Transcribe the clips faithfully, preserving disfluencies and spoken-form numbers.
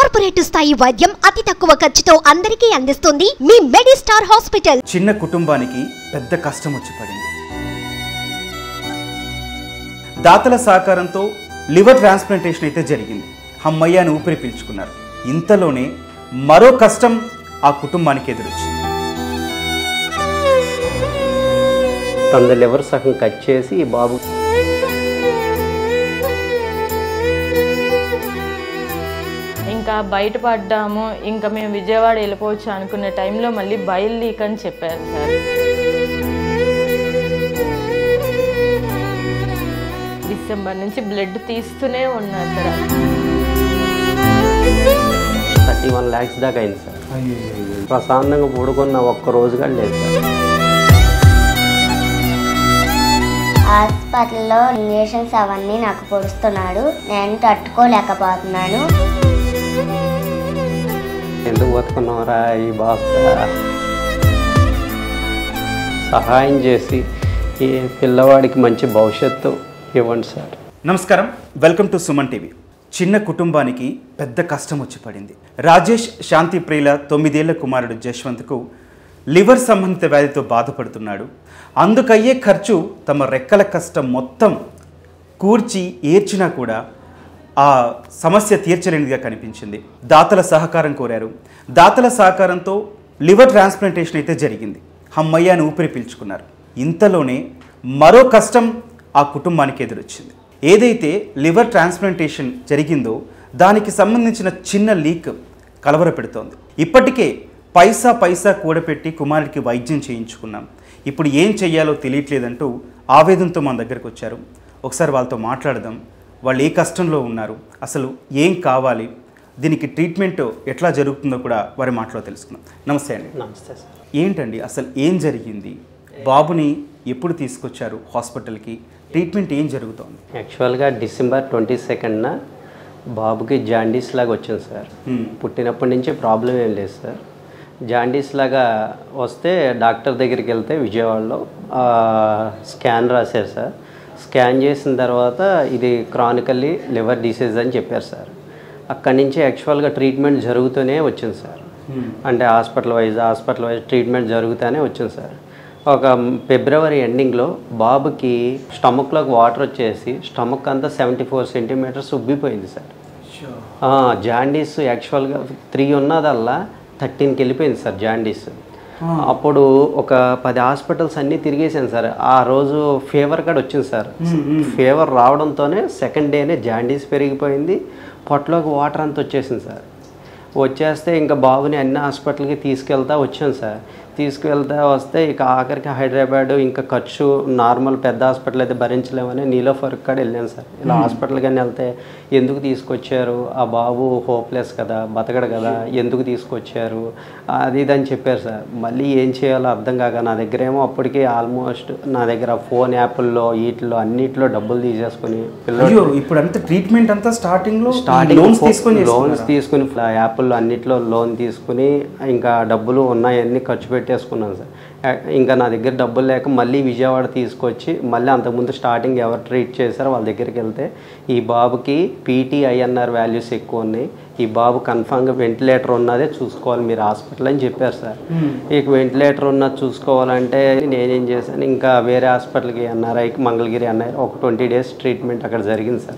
Corporate స్థాయి వైద్యం అతి తక్కువ ఖర్చుతో అందరికీ అందిస్తుంది మీ మెడిస్టార్ హాస్పిటల్. చిన్న కుటుంబానికి పెద్ద కష్టం వచ్చి పడింది. దాతల సహకారంతో లివర్ ట్రాన్స్ప్లాంటేషన్ అయితే జరిగింది. అమ్మయ్య అని ఊపిరి పీల్చుకున్నారు. ఇంతలోనే మరో కష్టం ఆ కుటుంబానికి ఎదురొచ్చింది. తన లివర్ సగం కట్ చేసి ఈ బాబు ఇంకా బయటపడ్డాము, ఇంకా మేము విజయవాడ వెళ్ళిపోవచ్చు అనుకునే టైంలో మళ్ళీ బయలు లీక్ అని చెప్పారు సార్. డిసెంబర్ నుంచి బ్లడ్ తీస్తూనే ఉన్నారు సార్. థర్టీ వన్ ల్యాక్స్ దాకా అయింది సార్. ప్రశాంతంగా పడుకున్న ఒక్క రోజు కూడా లేదు సార్. హాస్పిటల్లో ఇంజెక్షన్స్ అవన్నీ నాకు పొడుస్తున్నాడు. నేను తట్టుకోలేకపోతున్నాను. ఎందుకు బతుకున్నారా ఈ బాబు? సహాయం చేసి ఈ పిల్లవాడికి మంచి భవిష్యత్తు ఇవ్వండి సార్. నమస్కారం, వెల్కమ్ టు సుమన్ టీవీ. చిన్న కుటుంబానికి పెద్ద కష్టం వచ్చి పడింది. రాజేష్ శాంతి ప్రియుల తొమ్మిదేళ్ల కుమారుడు జశ్వంత్కు లివర్ సంబంధిత వ్యాధితో బాధపడుతున్నాడు. అందుకయ్యే ఖర్చు తమ రెక్కల కష్టం మొత్తం కూర్చి ఏర్చినా కూడా ఆ సమస్య తీర్చలేనిదిగా కనిపించింది. దాతల సహకారం కోరారు. దాతల సహకారంతో లివర్ ట్రాన్స్ప్లాంటేషన్ అయితే జరిగింది. అమ్మయ్య అని ఊపిరి పీల్చుకున్నారు. ఇంతలోనే మరో కష్టం ఆ కుటుంబానికి ఎదురొచ్చింది. ఏదైతే లివర్ ట్రాన్స్ప్లాంటేషన్ జరిగిందో దానికి సంబంధించిన చిన్న లీక్ కలవరపెడుతోంది. ఇప్పటికే పైసా పైసా కూడపెట్టి కుమారుడికి వైద్యం చేయించుకున్నాం, ఇప్పుడు ఏం చెయ్యాలో తెలియట్లేదంటూ ఆవేదనతో మన దగ్గరకు వచ్చారు. ఒకసారి వాళ్ళతో మాట్లాడదాం. వాళ్ళు ఏ కష్టంలో ఉన్నారు, అసలు ఏం కావాలి, దీనికి ట్రీట్మెంట్ ఎట్లా జరుగుతుందో కూడా వారి మాటలో తెలుసుకుందాం. నమస్తే అండి. నమస్తే సార్. ఏంటండి అసలు ఏం జరిగింది? బాబుని ఎప్పుడు తీసుకొచ్చారు హాస్పిటల్కి? ట్రీట్మెంట్ ఏం జరుగుతోంది? యాక్చువల్గా డిసెంబర్ ట్వంటీ సెకండ్న బాబుకి జాండీస్ లాగా వచ్చింది సార్. పుట్టినప్పటి నుంచి ప్రాబ్లం ఏం లేదు సార్. జాండీస్ లాగా వస్తే డాక్టర్ దగ్గరికి వెళ్తే విజయవాడలో స్కాన్ రాశారు సార్. స్కాన్ చేసిన తర్వాత ఇది క్రానికల్లీ లివర్ డిసీజ్ అని చెప్పారు సార్. అక్కడి నుంచి యాక్చువల్గా ట్రీట్మెంట్ జరుగుతూనే వచ్చింది సార్. అంటే hospital wise hospital wise treatment జరుగుతూనే వచ్చింది సార్. ఒక ఫిబ్రవరి ఎండింగ్లో బాబుకి స్టమక్లోకి వాటర్ వచ్చేసి స్టమక్ అంతా సెవెంటీ ఫోర్ సెంటీమీటర్స్ ఉబ్బిపోయింది సార్. జాండీస్ యాక్చువల్గా త్రీ ఉన్నదల్లా థర్టీన్కి వెళ్ళిపోయింది సార్ జాండీస్. అప్పుడు ఒక పది హాస్పిటల్స్ అన్నీ తిరిగేసాను సార్. ఆ రోజు ఫీవర్ కూడా వచ్చింది సార్. ఫీవర్ రావడంతోనే సెకండ్ డేనే జాండీస్ పెరిగిపోయింది, పొట్టలోకి వాటర్ అంతా వచ్చేసింది సార్. వచ్చేస్తే ఇంకా బాబుని అన్ని హాస్పిటల్కి తీసుకెళ్తా వచ్చాను సార్. తీసుకువెళ్తా వస్తే ఇక ఆఖరికి హైదరాబాద్ ఇంకా ఖర్చు నార్మల్ పెద్ద హాస్పిటల్ అయితే భరించలేమని నీలోఫర్ కాడ వెళ్ళాను సార్. ఇలా హాస్పిటల్ కానీ వెళ్తే ఎందుకు తీసుకొచ్చారు, ఆ బాబు హోప్లెస్ కదా, బతకడు కదా, ఎందుకు తీసుకొచ్చారు అది ఇది అని చెప్పారు సార్. మళ్ళీ ఏం చేయాలో అర్థం కాక నా దగ్గర ఏమో అప్పటికి ఆల్మోస్ట్ నా దగ్గర ఫోన్ యాప్ల్లో వీటిలో అన్నిటిలో డబ్బులు తీసేసుకుని పిల్లలు ఇప్పుడు అంతా ట్రీట్మెంట్ అంతా స్టార్టింగ్లో స్టార్టింగ్ లోన్స్ తీసుకుని యాప్ల్లో అన్నిటిలో లోన్ తీసుకుని ఇంకా డబ్బులు ఉన్నాయన్నీ ఖర్చు పెట్టి పెట్టేసుకున్నాను సార్. ఇంకా నా దగ్గర డబ్బులు లేక మళ్ళీ విజయవాడ తీసుకొచ్చి మళ్ళీ అంతకుముందు స్టార్టింగ్ ఎవరు ట్రీట్ చేశారో వాళ్ళ దగ్గరికి వెళ్తే ఈ బాబుకి పీటీ ఐఎన్ఆర్ వాల్యూస్ ఎక్కువ ఉన్నాయి, ఈ బాబు కన్ఫామ్గా వెంటిలేటర్ ఉన్నదే చూసుకోవాలి మీరు హాస్పిటల్ అని చెప్పారు సార్. ఇక వెంటిలేటర్ ఉన్నది చూసుకోవాలంటే నేనేం చేశాను, ఇంకా వేరే హాస్పిటల్కి ఎన్ఆర్ఐకి మంగళగిరి ఎన్ఆర్ఐ ఒక ట్వంటీ డేస్ ట్రీట్మెంట్ అక్కడ జరిగింది సార్.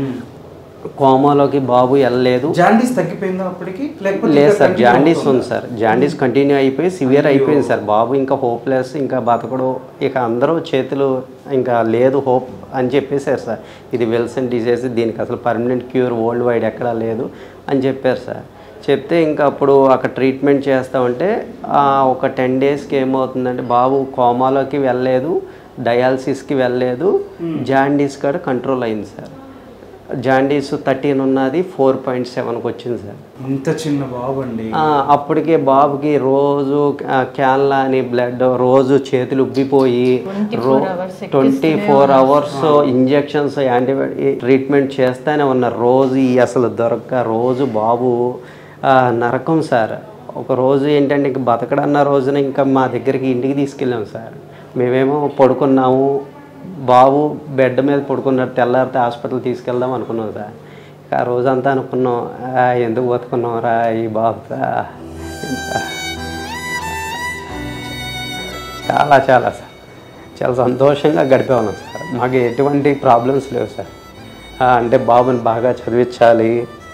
కోమాలోకి బాబు వెళ్ళలేదు. జాండీస్ తగ్గిపోయిందా అప్పటికి? లేదు సార్, జాండీస్ ఉంది సార్. జాండీస్ కంటిన్యూ అయిపోయి సివియర్ అయిపోయింది సార్. బాబు ఇంకా హోప్లెస్, ఇంకా బతకడు, ఇక అందరూ చేతులు ఇంకా లేదు హోప్ అని చెప్పేశారు సార్. ఇది విల్సన్ డిసీజ్, దీనికి అసలు పర్మనెంట్ క్యూర్ వరల్డ్ వైడ్ ఎక్కడా లేదు అని చెప్పారు సార్. చెప్తే ఇంకా అప్పుడు అక్కడ ట్రీట్మెంట్ చేస్తామంటే ఒక టెన్ డేస్కి ఏమవుతుందంటే బాబు కోమాలోకి వెళ్ళలేదు, డయాలసిస్కి వెళ్ళలేదు, జాండీస్ కూడా కంట్రోల్ అయింది సార్. జాండీస్ థర్టీన్ ఉన్నది ఫోర్ పాయింట్ సెవెన్కి వచ్చింది సార్. ఇంత చిన్న బాబు అండి. అప్పటికే బాబుకి రోజు క్యాన్లా అని బ్లడ్ రోజు చేతులు ఉబ్బిపోయి twenty four hours injections antibiotic treatment చేస్తూనే ఉన్నారు. రోజు అసలు దొరక్క రోజు బాబు నరకం సార్. ఒక రోజు ఏంటంటే ఇంక బతకడన్న రోజున ఇంకా మా దగ్గరికి ఇంటికి తీసుకెళ్ళాం సార్. మేమేమో పడుకున్నాము, బాబు బెడ్ మీద పడుకున్నట్టు తెల్లారితే హాస్పిటల్ తీసుకెళ్దాం అనుకున్నాం సార్. ఆ రోజంతా అనుకున్నాం, ఎందుకు బతుకున్నాం రా ఈ బాబుతా, చాలా చాలా సార్ చాలా సంతోషంగా గడిపే ఉన్నాం సార్. మాకు ఎటువంటి ప్రాబ్లమ్స్ లేవు సార్. అంటే బాబుని బాగా చదివించాలి,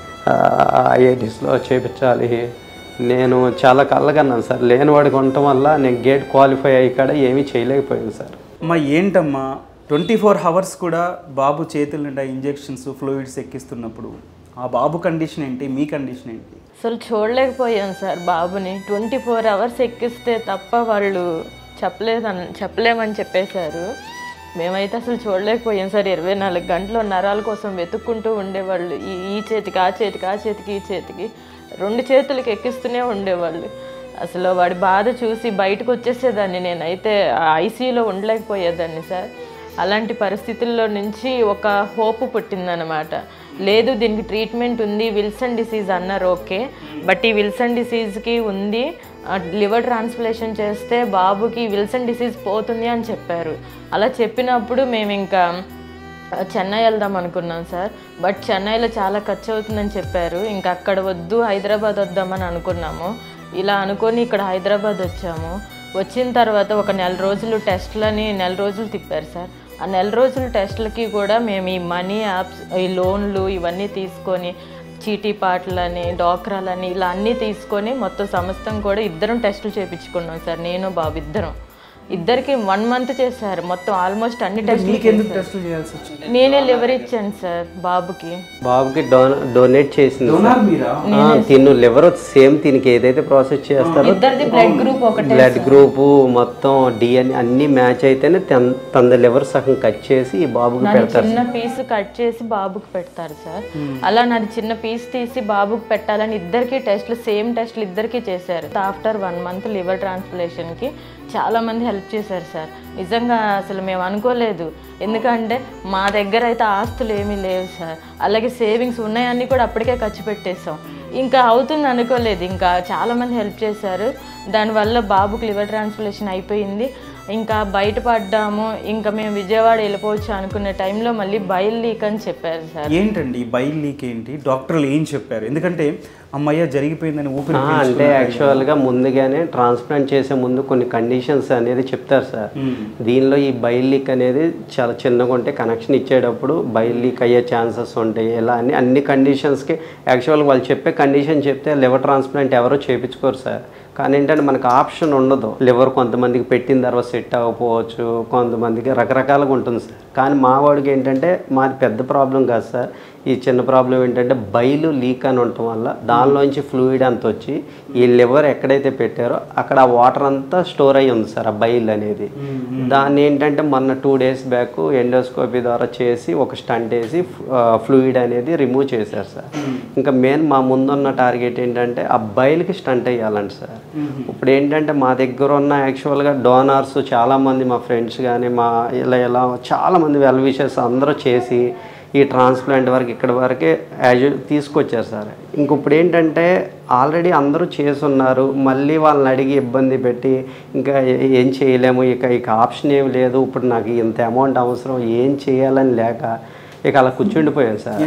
ఐఐటీస్లో చేయించాలి, నేను చాలా కళ్ళగన్నాను సార్. లేనివాడికి ఉండటం వల్ల నేను గేట్ క్వాలిఫై అయ్యి ఇక్కడ ఏమీ చేయలేకపోయాను సార్. అమ్మా ఏంటమ్మా ట్వంటీ ఫోర్ అవర్స్ కూడా బాబు చేతుల నిండా ఇంజెక్షన్స్ ఫ్లూయిడ్స్ ఎక్కిస్తున్నప్పుడు ఆ బాబు కండిషన్ ఏంటి, మీ కండిషన్ ఏంటి? అసలు చూడలేకపోయాం సార్ బాబుని. ట్వంటీ ఫోర్ అవర్స్ ఎక్కిస్తే తప్ప వాళ్ళు చెప్పలేదని చెప్పలేమని చెప్పేశారు. మేమైతే అసలు చూడలేకపోయాం సార్. ఇరవై నాలుగు గంటలు నరాల కోసం వెతుక్కుంటూ ఉండేవాళ్ళు. ఈ ఈ చేతికి ఆ చేతికి ఆ చేతికి ఈ చేతికి రెండు చేతులకి ఎక్కిస్తూనే ఉండేవాళ్ళు. అసలు వాడి బాధ చూసి బయటకు వచ్చేసేదాన్ని. నేనైతే ఐసీయూలో ఉండలేకపోయేదాన్ని సార్. అలాంటి పరిస్థితుల్లో నుంచి ఒక హోప్ పుట్టిందనమాట. లేదు దీనికి ట్రీట్మెంట్ ఉంది, విల్సన్ డిసీజ్ అన్నారు, ఓకే, బట్ ఈ విల్సన్ డిసీజ్కి ఉంది, లివర్ ట్రాన్స్ప్లాంటేషన్ చేస్తే బాబుకి విల్సన్ డిసీజ్ పోతుంది అని చెప్పారు. అలా చెప్పినప్పుడు మేము ఇంకా చెన్నై వెళ్దాం అనుకున్నాం సార్. బట్ చెన్నైలో చాలా ఖర్చు అవుతుందని చెప్పారు. ఇంకా అక్కడ వద్దు, హైదరాబాద్ వద్దామని అనుకున్నాము. ఇలా అనుకొని ఇక్కడ హైదరాబాద్ వచ్చాము. వచ్చిన తర్వాత ఒక నెల రోజులు టెస్ట్లని నెల రోజులు తిప్పారు సార్. ఆ నెల రోజుల టెస్టులకి కూడా మేము ఈ మనీ యాప్స్, ఈ లోన్లు ఇవన్నీ తీసుకొని చీటీ పాటలని డాక్రాలని ఇలా అన్నీ తీసుకొని మొత్తం సమస్తం కూడా ఇద్దరం టెస్టులు చేయించుకున్నాం సార్. నేను బాబు ఇద్దరం ఇద్దరికి వన్ మంత్ చేశారు మొత్తం ఆల్మోస్ట్ అన్ని టెస్టులు. నేనే లివర్ ఇచ్చాను సార్ బాబుకి. బాబుకి డొనేట్ చేసింది తిను లివర్ సేమ్ దీనికి ఏదైతే ప్రాసెస్ చేస్తారో బ్లడ్ గ్రూప్ ఒకటి బ్లడ్ గ్రూప్ మొత్తం డిఎన్ఏ అన్ని మ్యాచ్ అయితేనే తన లివర్ సగం కట్ చేసి ఈ బాబుకి పెడతారు. చిన్న పీస్ కట్ చేసి బాబుకి పెడతారు సార్. అలా నాది చిన్న పీస్ తీసి బాబుకి పెట్టాలని ఇద్దరికి టెస్ట్లు సేమ్ టెస్ట్లు ఇద్దరికి చేశారు. After one month liver transplantation కి చాలా మంది హెల్ప్ చేశారు సార్. నిజంగా అసలు మేము అనుకోలేదు. ఎందుకంటే మా దగ్గర అయితే ఆస్తులు ఏమీ లేవు సార్. అలాగే సేవింగ్స్ ఉన్నాయన్నీ కూడా అప్పటికే ఖర్చు పెట్టేసాం. ఇంకా అవుతుంది అనుకోలేదు. ఇంకా చాలామంది హెల్ప్ చేశారు. దానివల్ల బాబుకి లివర్ ట్రాన్స్ప్లాంటేషన్ అయిపోయింది. ఇంకా బయటపడ్డాము. ఇంకా మేము విజయవాడ వెళ్ళిపోవచ్చు అనుకునే టైంలో మళ్ళీ బైల్ లీక్ అని చెప్పారు సార్. ఏంటండి బైల్ లీక్ ఏంటి? డాక్టర్లు ఏం చెప్పారు? ఎందుకంటే అమ్మయ్య జరిగిపోయిందని ఊపిరి అంటే యాక్చువల్గా ముందుగానే ట్రాన్స్ప్లాంట్ చేసే ముందు కొన్ని కండిషన్స్ అనేది చెప్తారు సార్. దీనిలో ఈ బైల్ లీక్ అనేది చాలా చిన్నగా ఉంటే కనెక్షన్ ఇచ్చేటప్పుడు బైల్ లీక్ అయ్యే ఛాన్సెస్ ఉంటాయి. ఇలా అని అన్ని కండిషన్స్కి యాక్చువల్గా వాళ్ళు చెప్పే కండిషన్ చెప్తే లివర్ ట్రాన్స్ప్లాంట్ ఎవరో చేయించుకోరు సార్. కానీ ఏంటంటే మనకు ఆప్షన్ ఉండదు. లివర్ కొంతమందికి పెట్టిన తర్వాత సెట్ అవ్వకపోవచ్చు, కొంతమందికి రకరకాలుగా ఉంటుంది సార్. కానీ మా వాడికి ఏంటంటే మాది పెద్ద ప్రాబ్లం కాదు సార్. ఈ చిన్న ప్రాబ్లం ఏంటంటే బైలు లీక్ అని ఉండటం వల్ల దానిలోంచి ఫ్లూయిడ్ అంతా వచ్చి ఈ లివర్ ఎక్కడైతే పెట్టారో అక్కడ ఆ వాటర్ అంతా స్టోర్ అయ్యి ఉంది సార్, ఆ బైల్ అనేది. దాన్ని ఏంటంటే మొన్న టూ డేస్ బ్యాక్ ఎండోస్కోపీ ద్వారా చేసి ఒక స్టంట్ వేసి ఫ్లూయిడ్ అనేది రిమూవ్ చేశారు సార్. ఇంకా మెయిన్ మా ముందున్న టార్గెట్ ఏంటంటే ఆ బైల్కి స్టంట్ వేయాలండి సార్. ఇప్పుడు ఏంటంటే మా దగ్గర ఉన్న యాక్చువల్గా డోనార్స్ చాలామంది, మా ఫ్రెండ్స్ కానీ మా ఇలా ఇలా చాలామంది వెల్ విషెస్ అందరూ చేసి ఈ ట్రాన్స్ప్లాంట్ వరకు ఇక్కడ వరకే యాజ్ తీసుకొచ్చారు సార్. ఇంక ఇప్పుడు ఏంటంటే ఆల్రెడీ అందరూ చేసున్నారు, మళ్ళీ వాళ్ళని అడిగి ఇబ్బంది పెట్టి ఇంకా ఏం చేయలేము, ఇక ఇక ఆప్షన్ ఏమి లేదు, ఇప్పుడు నాకు ఇంత అమౌంట్ అవసరం, ఏం చేయాలని లేక ఇక అలా కూర్చుండిపోయాను సార్.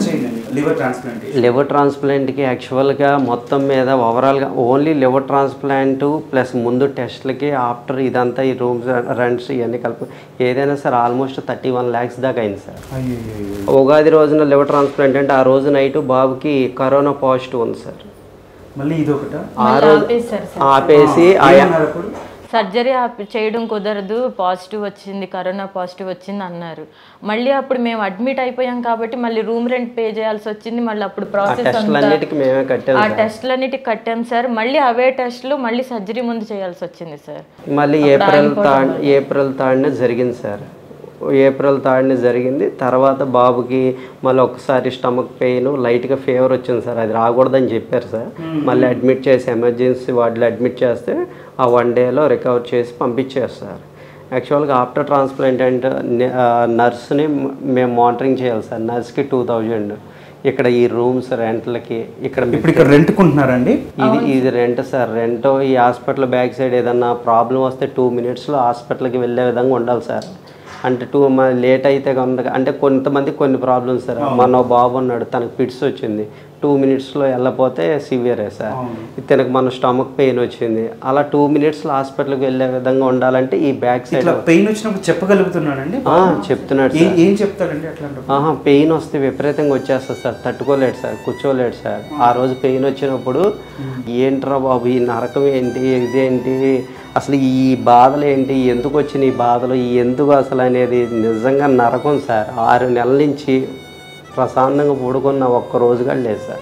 లివర్ ట్రాన్స్ప్లాంట్కి యాక్చువల్గా మొత్తం మీద ఓవరాల్గా ఓన్లీ లివర్ ట్రాన్స్ప్లాంట్ ప్లస్ ముందు టెస్ట్లకి ఆఫ్టర్ ఇదంతా ఈ రూమ్స్ రెంట్స్ ఇవన్నీ కలిపి ఏదైనా sir almost thirty one lakhs దాకా అయింది సార్. ఉగాది రోజున లివర్ ట్రాన్స్ప్లాంట్ అంటే ఆ రోజు నైట్ బాబుకి కరోనా పాజిటివ్ ఉంది సార్. ఆ రోజు ఆపేసి సర్జరీ చేయడం కుదరదు, పాజిటివ్ వచ్చింది, కరోనా పాజిటివ్ వచ్చింది అన్నారు. మళ్ళీ అప్పుడు మేము అడ్మిట్ అయిపోయాం కాబట్టి మళ్ళీ రూమ్ రెంట్ పే చేయాల్సి వచ్చింది. మళ్ళీ అప్పుడు ప్రాసెస్ ఆ టెస్ట్లన్నిటికి కట్టాం సార్. మళ్ళీ అవే టెస్ట్లు మళ్ళీ సర్జరీ ముందు చేయాల్సి వచ్చింది సార్. మళ్ళీ ఏప్రిల్ థర్డ్ ఏప్రిల్ థర్డ్న జరిగింది సార్. ఏప్రిల్ థర్డ్ని జరిగింది. తర్వాత బాబుకి మళ్ళీ ఒకసారి స్టమక్ పెయిన్, లైట్గా ఫీవర్ వచ్చింది సార్. అది రాకూడదని చెప్పారు సార్. మళ్ళీ అడ్మిట్ చేసి ఎమర్జెన్సీ వార్డులో అడ్మిట్ చేస్తే ఆ వన్ డేలో రికవర్ చేసి పంపించేస్తారు. యాక్చువల్గా ఆఫ్టర్ ట్రాన్స్ప్లాంట్ అంటే నర్స్ని మేము మానిటరింగ్ చేయాలి సార్. నర్స్కి టూ థౌజండ్ ఇక్కడ ఈ రూమ్స్ రెంట్లకి ఇక్కడ ఇక్కడ రెంట్కుంటున్నారండి. ఇది ఇది రెంట్ సార్. రెంట్ ఈ హాస్పిటల్ బ్యాక్ సైడ్ ఏదన్నా ప్రాబ్లం వస్తే టూ మినిట్స్లో హాస్పిటల్కి వెళ్ళే విధంగా ఉండాలి సార్. అంటే టూ లేట్ అయితే కనుక అంటే కొంతమంది కొన్ని ప్రాబ్లమ్స్ సార్. మన బాబు ఉన్నాడు, తనకు పిట్స్ వచ్చింది, టూ మినిట్స్లో వెళ్ళపోతే సివియరే సార్. తనకు మన స్టమక్ పెయిన్ వచ్చింది, అలా టూ మినిట్స్లో హాస్పిటల్కి వెళ్ళే విధంగా ఉండాలంటే ఈ బ్యాక్ సైడ్ పెయిన్ వచ్చినప్పుడు చెప్పగలుగుతున్నాడండి? చెప్తున్నాడు. ఏం చెప్తాడండి అట్లా? పెయిన్ వస్తే విపరీతంగా వచ్చేస్తుంది సార్, తట్టుకోలేడు సార్, కూర్చోలేడు సార్. ఆ రోజు పెయిన్ వచ్చినప్పుడు ఏంట్రా బాబు ఈ నరకం ఏంటి, ఇదేంటి, అసలు ఈ బాధలు ఏంటి, ఎందుకు వచ్చిన ఈ బాధలు, ఎందుకు అసలు అనేది నిజంగా నరకం సార్. ఆరు నెలల నుంచి ప్రశాంతంగా పడుకున్న ఒక్క రోజుగా లేదు సార్.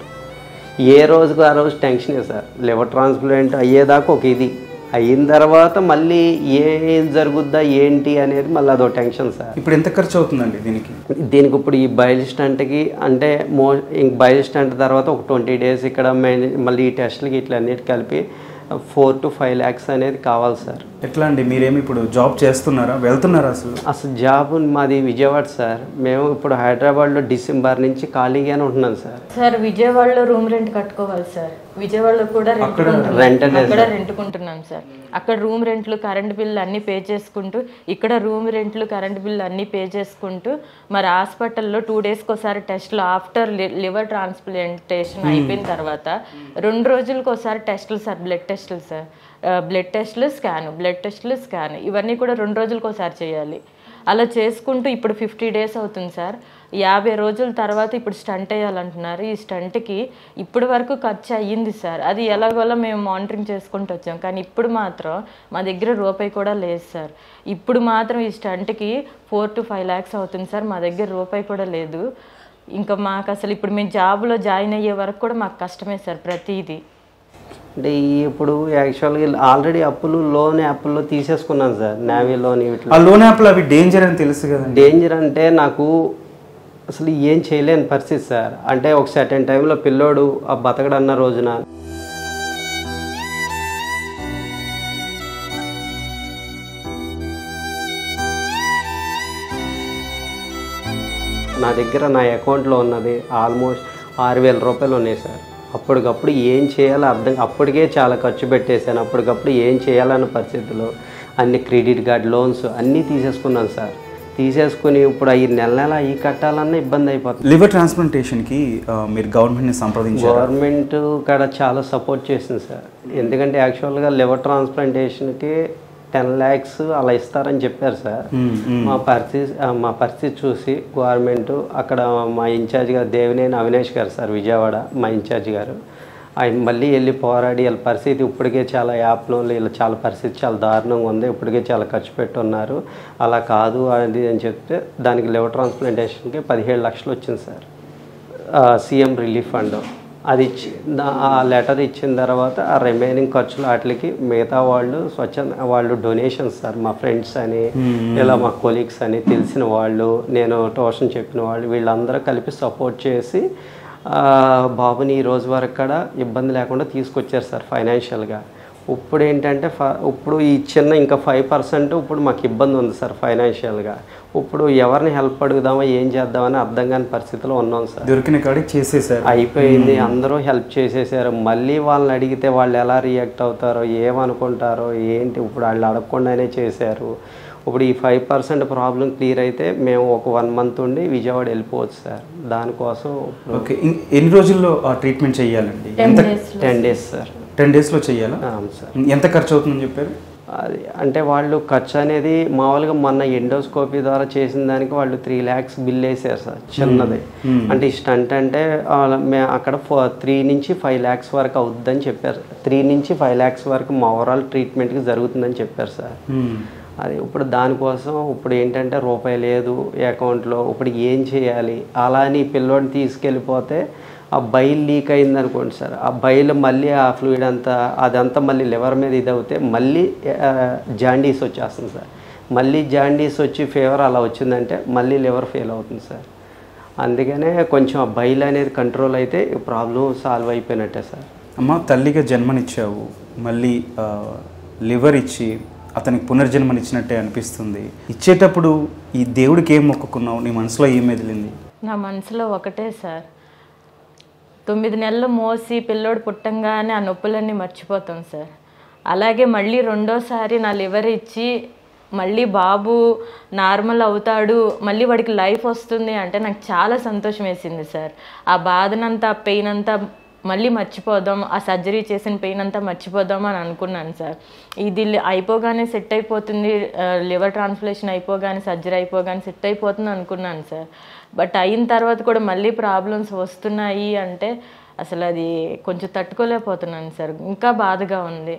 ఏ రోజుకు ఆ రోజు టెన్షనే సార్. లివర్ ట్రాన్స్ప్లాంట్ అయ్యేదాకా ఒక ఇది అయిన తర్వాత మళ్ళీ ఏం జరుగుద్దా ఏంటి అనేది మళ్ళీ అదో టెన్షన్ సార్. ఇప్పుడు ఎంత ఖర్చు అవుతుందండి దీనికి? దీనికి ఇప్పుడు ఈ బయల్ స్టంట్కి అంటే మో ఇంక బయల్ స్టంట్ తర్వాత ఒక ట్వంటీ డేస్ ఇక్కడ మళ్ళీ ఈ టెస్ట్లకి ఇట్లా అన్నిటి కలిపి ఫోర్ టు ఫైవ్ ల్యాక్స్ అనేది కావాలి సార్. ఎట్లా అండి, మీరేమి ఇప్పుడు జాబ్ చేస్తున్నారా, వెళ్తున్నారా? అసలు అసలు జాబ్ మాది విజయవాడ సార్. మేము ఇప్పుడు హైదరాబాద్లో డిసెంబర్ నుంచి ఖాళీగానే ఉంటున్నాం సార్. సార్ విజయవాడలో రూమ్ రెంట్ కట్టుకోవాలి సార్. విజయవాడలో కూడా రెంట్ అక్కడ రెంట్కుంటున్నాం సార్. అక్కడ రూమ్ రెంట్లు, కరెంట్ బిల్లు అన్నీ పే చేసుకుంటూ, ఇక్కడ రూమ్ రెంట్లు, కరెంట్ బిల్లు అన్నీ పే చేసుకుంటూ, మరి హాస్పిటల్లో టూ డేస్కి ఒకసారి టెస్టులు ఆఫ్టర్ లివర్ ట్రాన్స్ప్లాంటేషన్ అయిపోయిన తర్వాత రెండు రోజులకు ఒకసారి టెస్టులు సార్, బ్లడ్ టెస్టులు సార్. బ్లడ్ టెస్టులు, స్కాన్, బ్లడ్ టెస్టులు, స్కాన్ ఇవన్నీ కూడా రెండు రోజులకు ఒకసారి చేయాలి. అలా చేసుకుంటూ ఇప్పుడు ఫిఫ్టీ డేస్ అవుతుంది సార్. యాభై రోజుల తర్వాత ఇప్పుడు స్టంట్ వేయాలంటున్నారు. ఈ స్టంట్కి ఇప్పుడు వరకు ఖర్చు అయ్యింది సార్. అది ఎలాగోలా మేము మానిటరింగ్ చేసుకుంటూ వచ్చాం. కానీ ఇప్పుడు మాత్రం మా దగ్గర రూపాయి కూడా లేదు సార్. ఇప్పుడు మాత్రం ఈ స్టంట్కి ఫోర్ టు ఫైవ్ ల్యాక్స్ అవుతుంది సార్. మా దగ్గర రూపాయి కూడా లేదు. ఇంకా మాకు అసలు ఇప్పుడు మేము జాబ్లో జాయిన్ అయ్యే వరకు కూడా మాకు కష్టమే సార్ ప్రతిదీ. అంటే ఇప్పుడు యాక్చువల్గా ఆల్రెడీ అప్పులు లోన్ యాప్లో తీసేసుకున్నాను సార్. నావీ లోన్ ఆ లోన్ యాప్లో అవి డేంజర్ అని తెలుసు కదా. డేంజర్ అంటే నాకు అసలు ఏం చేయలేని పరిస్థితి సార్. అంటే ఒక సర్టెన్ టైంలో పిల్లోడు ఆ బతకడన్న రోజున నా దగ్గర నా అకౌంట్లో ఉన్నది ఆల్మోస్ట్ ఆరు వేల రూపాయలు ఉన్నాయి సార్. అప్పటికప్పుడు ఏం చేయాలో అర్థం, అప్పటికే చాలా ఖర్చు పెట్టేశాను. అప్పటికప్పుడు ఏం చేయాలన్న పరిస్థితుల్లో అన్ని క్రెడిట్ కార్డ్ లోన్స్ అన్నీ తీసేసుకున్నాను సార్. తీసేసుకుని ఇప్పుడు ఈ నెల నెల ఈ కట్టాలన్నా ఇబ్బంది అయిపోతుంది. లివర్ ట్రాన్స్ప్లాంటేషన్కి మీరు గవర్నమెంట్ని సంప్రదించారు? గవర్నమెంట్ కూడా చాలా సపోర్ట్ చేసింది సార్. ఎందుకంటే యాక్చువల్గా లివర్ ట్రాన్స్ప్లాంటేషన్కి టెన్ ల్యాక్స్ అలా ఇస్తారని చెప్పారు సార్. మా పరిస్థితి మా పరిస్థితి చూసి గవర్నమెంట్ అక్కడ మా ఇన్ఛార్జ్ గారు దేవినేని అవినేష్ గారు సార్, విజయవాడ మా ఇన్ఛార్జ్ గారు, ఆయన మళ్ళీ వెళ్ళి పోరాడి వీళ్ళ పరిస్థితి ఇప్పటికే చాలా యాప్లో వీళ్ళ చాలా పరిస్థితి చాలా దారుణంగా ఉంది, ఇప్పటికే చాలా ఖర్చు పెట్టున్నారు, అలా కాదు అది అని చెప్తే దానికి లివర్ ట్రాన్స్ప్లాంటేషన్కి పదిహేడు లక్షలు వచ్చింది సార్ సీఎం రిలీఫ్ ఫండ్. అది ఇచ్చి ఆ లెటర్ ఇచ్చిన తర్వాత ఆ రిమైనింగ్ ఖర్చులు వాటికి మిగతా వాళ్ళు స్వచ్ఛంద వాళ్ళు డొనేషన్స్ సార్, మా ఫ్రెండ్స్ అని ఇలా మా కొలీగ్స్ అని తెలిసిన వాళ్ళు, నేను ట్యూషన్ చెప్పిన వాళ్ళు, వీళ్ళందరూ కలిపి సపోర్ట్ చేసి బాబుని ఈ రోజు వరకు కూడా ఇబ్బంది లేకుండా తీసుకొచ్చారు సార్ ఫైనాన్షియల్గా. ఇప్పుడు ఏంటంటే ఫ ఇప్పుడు ఈ చిన్న ఇంకా ఫైవ్ పర్సెంట్ ఇప్పుడు మాకు ఇబ్బంది ఉంది సార్ ఫైనాన్షియల్గా. ఇప్పుడు ఎవరిని హెల్ప్ అడుగుదామా ఏం చేద్దామని అర్థం కాని పరిస్థితిలో ఉన్నాం సార్. దొరికిన కాడికి చేసేసారు, అయిపోయింది, అందరూ హెల్ప్ చేసేసారు. మళ్ళీ వాళ్ళని అడిగితే వాళ్ళు ఎలా రియాక్ట్ అవుతారో ఏమనుకుంటారో ఏంటి, ఇప్పుడు వాళ్ళు అడగకుండానే చేశారు. ఇప్పుడు ఈ ఫైవ్ పర్సెంట్ ప్రాబ్లం క్లియర్ అయితే మేము ఒక వన్ మంత్ ఉండి విజయవాడ వెళ్ళిపోవచ్చు సార్. దానికోసం ఓకే, ఎన్ని రోజుల్లో ట్రీట్మెంట్ చేయాలండి? Ten days sir. టెన్ డేస్లో చేయాలా? అవును సార్. ఎంత ఖర్చు అవుతుందని చెప్పారు? అది అంటే వాళ్ళు ఖర్చు అనేది మామూలుగా మొన్న ఎండోస్కోపీ ద్వారా చేసిన దానికి వాళ్ళు త్రీ ల్యాక్స్ బిల్ వేసారు సార్, చిన్నది. అంటే ఈ స్టంట్ అంటే మేము అక్కడ త్రీ నుంచి ఫైవ్ ల్యాక్స్ వరకు అవుద్దని చెప్పారు. త్రీ నుంచి ఫైవ్ ల్యాక్స్ వరకు మా ఓవరాల్ ట్రీట్మెంట్కి జరుగుతుందని చెప్పారు సార్. అది ఇప్పుడు దానికోసం ఇప్పుడు ఏంటంటే రూపాయి లేదు అకౌంట్లో, ఇప్పుడు ఏం చేయాలి? అలా అని పిల్లోడిని తీసుకెళ్ళిపోతే ఆ బైల్ లీక్ అయింది అనుకోండి సార్, ఆ బైల్ మళ్ళీ ఆ ఫ్లూయిడ్ అంతా అదంతా మళ్ళీ లివర్ మీద ఇది అవుతే మళ్ళీ జాండీస్ వచ్చేస్తుంది సార్. మళ్ళీ జాండీస్ వచ్చి ఫీవర్ అలా వచ్చిందంటే మళ్ళీ లివర్ ఫెయిల్ అవుతుంది సార్. అందుకనే కొంచెం ఆ బైల్ అనేది కంట్రోల్ అయితే ప్రాబ్లం సాల్వ్ అయిపోయినట్టే సార్. అమ్మ, తల్లిగా జన్మనిచ్చావు, మళ్ళీ లివర్ ఇచ్చి అతనికి పునర్జన్మనిచ్చినట్టే అనిపిస్తుంది. ఇచ్చేటప్పుడు ఈ దేవుడికి ఏం మొక్కుకున్నావు? నీ మనసులో ఏం మెదిలింది? నా మనసులో ఒకటే సార్, తొమ్మిది నెలలు మోసి పిల్లోడు పుట్టంగానే ఆ నొప్పులన్నీ మర్చిపోతాం సార్. అలాగే మళ్ళీ రెండోసారి నా లివర్ ఇచ్చి మళ్ళీ బాబు నార్మల్ అవుతాడు, మళ్ళీ వాడికి లైఫ్ వస్తుంది అంటే నాకు చాలా సంతోషం వేసింది సార్. ఆ బాధనంతా పెయిన్ అంతా మళ్ళీ మర్చిపోదాం, ఆ సర్జరీ చేసిన పెయిన్ అంతా మర్చిపోదాం అని అనుకున్నాను సార్. ఇది అయిపోగానే సెట్ అయిపోతుంది, లివర్ ట్రాన్స్ప్లాంటేషన్ అయిపోగానే సర్జరీ అయిపోగానే సెట్ అయిపోతుంది అనుకున్నాను సార్. బట్ అయిన తర్వాత కూడా మళ్ళీ ప్రాబ్లమ్స్ వస్తున్నాయి అంటే అసలు అది కొంచెం తట్టుకోలేకపోతున్నాను సార్. ఇంకా బాధగా ఉంది.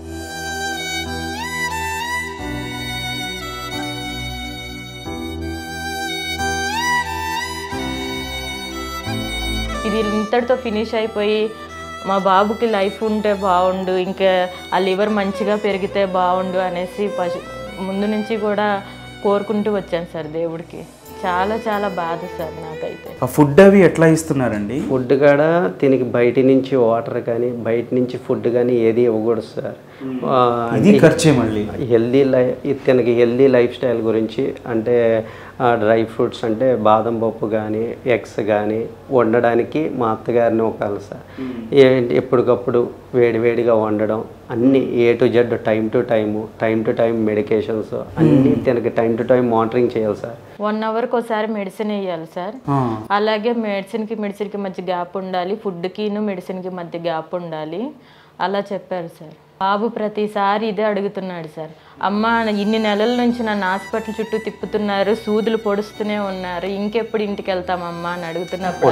ఇది ఇంతటితో ఫినిష్ అయిపోయి మా బాబుకి లైఫ్ ఉంటే బాగుండు, ఇంకా ఆ లివర్ మంచిగా పెరిగితే బాగుండు అనేసి పశు ముందు నుంచి కూడా కోరుకుంటూ వచ్చాను సార్ దేవుడికి. చాలా చాలా బాధ సార్ నాకైతే. ఆ ఫుడ్ అవి ఎట్లా ఇస్తున్నారండి? ఫుడ్ కూడా దీనికి బయట నుంచి వాటర్ కానీ బయట నుంచి ఫుడ్ కానీ ఏది ఇవ్వకూడదు సార్. ఇది ఖర్చే మళ్ళీ. హెల్దీ లైఫ్ తినకి హెల్దీ లైఫ్ స్టైల్ గురించి అంటే డ్రై ఫ్రూట్స్ అంటే బాదం పప్పు కానీ ఎగ్స్ కానీ వండడానికి మా అత్తగారిని ఒకళ్ళు సార్. ఏంటి ఎప్పటికప్పుడు వేడివేడిగా వండడం, అన్నీ A to Z time to time time to time medications అన్నీ తినకి టైం టు టైం మానిటరింగ్ చేయాలి సార్. వన్ అవర్కి ఒకసారి మెడిసిన్ వేయాలి సార్. అలాగే మెడిసిన్కి మెడిసిన్కి మధ్య గ్యాప్ ఉండాలి, ఫుడ్కిను మెడిసిన్కి మధ్య గ్యాప్ ఉండాలి అలా చెప్పారు సార్. బాబు ప్రతిసారి ఇదే అడుగుతున్నాడు సార్. అమ్మ ఇన్ని నెలల నుంచి నన్ను హాస్పిటల్ చుట్టూ తిప్పుతున్నారు, సూదులు పొడుస్తూనే ఉన్నారు, ఇంకెప్పుడు ఇంటికి వెళ్తామమ్మా అని అడుగుతున్నప్పుడు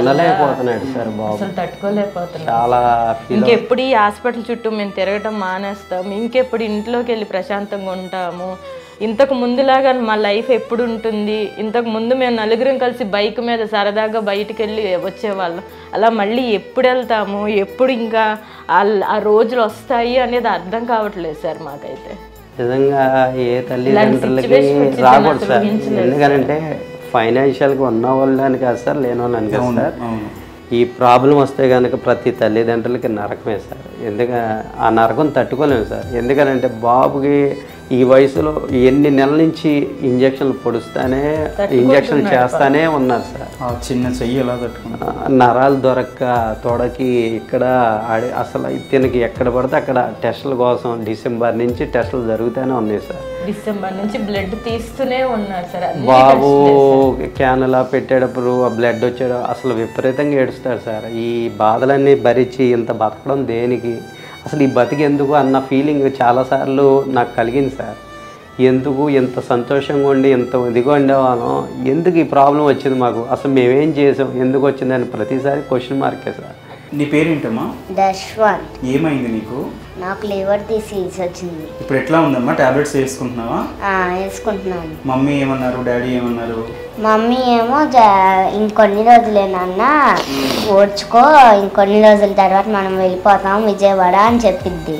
అసలు తట్టుకోలేకపోతున్నాను. ఇంకెప్పుడు ఈ హాస్పిటల్ చుట్టూ మేము తిరగటం మానేస్తాం, ఇంకెప్పుడు ఇంట్లోకి వెళ్ళి ప్రశాంతంగా ఉంటాము, ఇంతకు ముందులాగా మా లైఫ్ ఎప్పుడు ఉంటుంది, ఇంతకు ముందు మేము నలుగురం కలిసి బైక్ మీద సరదాగా బయటికి వెళ్ళి వచ్చేవాళ్ళం, అలా మళ్ళీ ఎప్పుడు వెళ్తాము, ఎప్పుడు ఇంకా ఆ రోజులు వస్తాయి అనేది అర్థం కావట్లేదు సార్ మాకైతే. నిజంగా ఏ తల్లిదండ్రులకి రాకూడదు సార్. ఎందుకంటే ఫైనాన్షియల్గా ఉన్న వాళ్ళని కాదు సార్, లేని వాళ్ళని కాదు సార్. ఈ ప్రాబ్లం వస్తే కనుక ప్రతి తల్లిదండ్రులకి నరకమే సార్. ఎందుకంటే ఆ నరకం తట్టుకోలేము సార్. ఎందుకంటే బాబుకి ఈ వయసులో ఎన్ని నెలల నుంచి ఇంజక్షన్లు పొడుస్తానే ఇంజక్షన్ చేస్తానే ఉన్నారు సార్. చిన్న చెయ్యి ఎలా తట్టుకున్నా నరాలు దొరక్క తొడకి ఇక్కడ ఆడి అసలు తినకి ఎక్కడ పడితే అక్కడ టెస్టుల కోసం డిసెంబర్ నుంచి టెస్టులు జరుగుతూనే ఉన్నాయి సార్. డిసెంబర్ నుంచి బ్లడ్ తీస్తూనే ఉన్నారు సార్. బాబు క్యానులా పెట్టేటప్పుడు ఆ బ్లడ్ వచ్చాడు అసలు విపరీతంగా ఏడుస్తాడు సార్. ఈ బాధలన్నీ భరించి ఇంత బతకడం దేనికి, అసలు ఈ బతికి ఎందుకు అన్న ఫీలింగ్ చాలాసార్లు నాకు కలిగింది సార్. ఎందుకు ఎంత సంతోషంగా ఉండి ఎంత ఇదిగా ఉండేవాళ్ళం, ఎందుకు ఈ ప్రాబ్లం వచ్చింది మాకు, అసలు మేమేం చేసాం, ఎందుకు వచ్చిందని ప్రతిసారి క్వశ్చన్ మార్కే సార్. నీ పేరేంటమ్మా? దశ్వంత్. ఏమైంది నీకు? నాకు లివర్ డిసీజ్ వచ్చింది. ఇప్పుడు ఎట్లా ఉందమ్మా? టాబ్లెట్స్ వేసుకుంటున్నావా? వేసుకుంటున్నాను. మమ్మీ ఏమన్నారు, డాడీ ఏమన్నారు? మమ్మీ ఏమో ఇంకొన్ని రోజులేనన్నా ఓడ్చుకో, ఇంకొన్ని రోజుల తర్వాత మనం వెళ్ళిపోతాం విజయవాడ అని చెప్పిద్ది.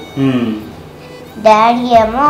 డాడీ ఏమో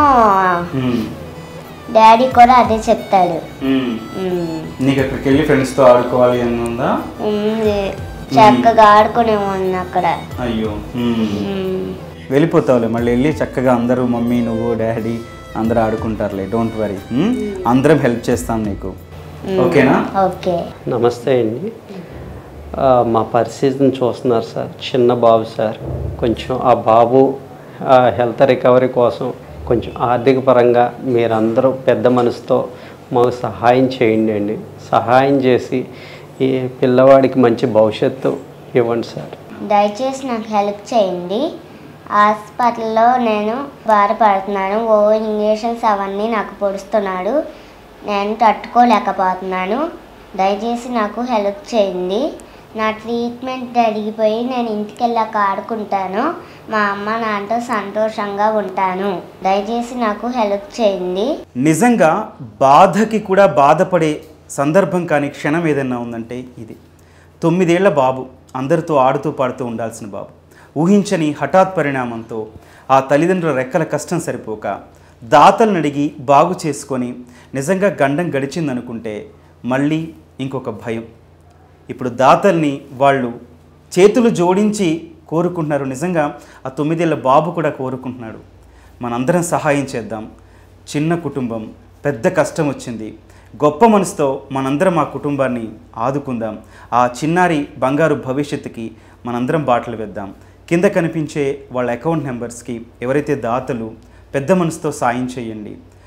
డాడీ కూడా అదే చెప్తాడు. నీకు అక్కడికి వెళ్ళి ఫ్రెండ్స్తో ఆడుకోవాలి అని ఉందా? చక్కగా ఆడుకునేవాడిని అక్కడ. అయ్యో వెళ్ళిపోతావులే, మళ్ళీ వెళ్ళి చక్కగా అందరూ మమ్మీ నువ్వు డాడీ అందరూ ఆడుకుంటారులే, డోంట్ వరీ, అందరం హెల్ప్ చేస్తాం నీకు, ఓకేనా? ఓకే. నమస్తే అండి. మా పరిస్థితిని చూస్తున్నారు సార్. చిన్న బాబు సార్. కొంచెం ఆ బాబు హెల్త్ రికవరీ కోసం కొంచెం ఆర్థిక పరంగా మీరందరూ పెద్ద మనసుతో మాకు సహాయం చేయండి అండి. సహాయం చేసి ఈ పిల్లవాడికి మంచి భవిష్యత్తు ఇవ్వండి సార్. దయచేసి నాకు హెల్ప్ చేయండి. హాస్పిటల్లో నేను బాధపడుతున్నాను, ఓ ఇంజక్షన్స్ అవన్నీ నాకు పొడుస్తున్నాడు, నేను తట్టుకోలేకపోతున్నాను. దయచేసి నాకు హెల్ప్ చేయండి. నా ట్రీట్మెంట్ అడిగిపోయి నేను ఇంటికి వెళ్ళాక ఆడుకుంటాను, మా అమ్మ నాన్నతో సంతోషంగా ఉంటాను. దయచేసి నాకు హెల్ప్ చేయండి. నిజంగా బాధకి కూడా బాధపడే సందర్భం కానీ క్షణం ఏదైనా ఉందంటే ఇది. తొమ్మిదేళ్ల బాబు, అందరితో ఆడుతూ పాడుతూ ఉండాల్సిన బాబు, ఊహించని హఠాత్ పరిణామంతో ఆ తల్లిదండ్రుల రెక్కల కష్టం సరిపోక దాతలను అడిగి బాగు చేసుకొని నిజంగా గండం గడిచిందనుకుంటే మళ్ళీ ఇంకొక భయం. ఇప్పుడు దాతల్ని వాళ్ళు చేతులు జోడించి కోరుకుంటున్నారు. నిజంగా ఆ తొమ్మిదేళ్ల బాబు కూడా కోరుకుంటున్నాడు, మనందరం సహాయం చేద్దాం, చిన్న కుటుంబం, పెద్ద కష్టం వచ్చింది, గొప్ప మనసుతో మనందరం ఆ కుటుంబాన్ని ఆదుకుందాం, ఆ చిన్నారి బంగారు భవిష్యత్తుకి మనందరం బాటలు వేద్దాం. కింద కనిపించే వాళ్ళ అకౌంట్ నెంబర్స్కి ఎవరైతే దాతలు పెద్ద మనసుతో సాయం చేయండి.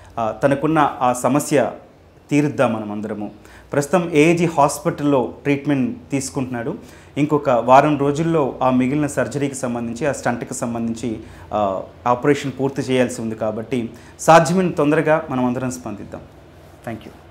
ఆ, తనకున్న ఆ సమస్య తీరుద్దాం మనం అందరము. ప్రస్తుతం ఏజీ హాస్పిటల్లో ట్రీట్మెంట్ తీసుకుంటున్నాడు. ఇంకొక వారం రోజుల్లో ఆ మిగిలిన సర్జరీకి సంబంధించి ఆ స్టంట్కి సంబంధించి ఆ, ఆపరేషన్ పూర్తి చేయాల్సి ఉంది. కాబట్టి సాధ్యమైన తొందరగా మనం అందరం స్పందిద్దాం. Thank you.